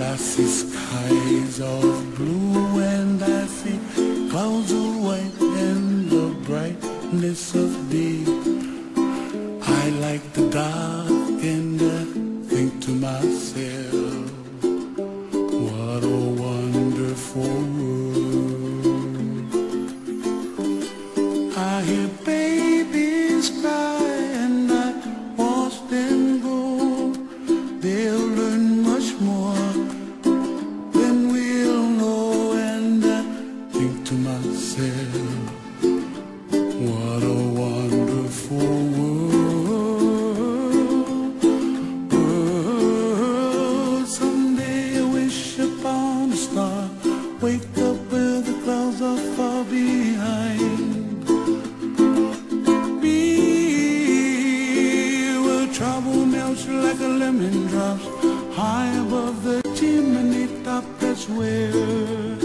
I see skies of blue and I see clouds of white and the brightness of day. I like the dark and I think to myself, what a wonderful world. I hear babies cry and I watch them grow. They'll learn much more than we'll know, and I think to myself, what a wonderful world. Someday I wish upon a star, wake up where the clouds are far behind me, where trouble melts like a lemon drops high above the chimney top. That's where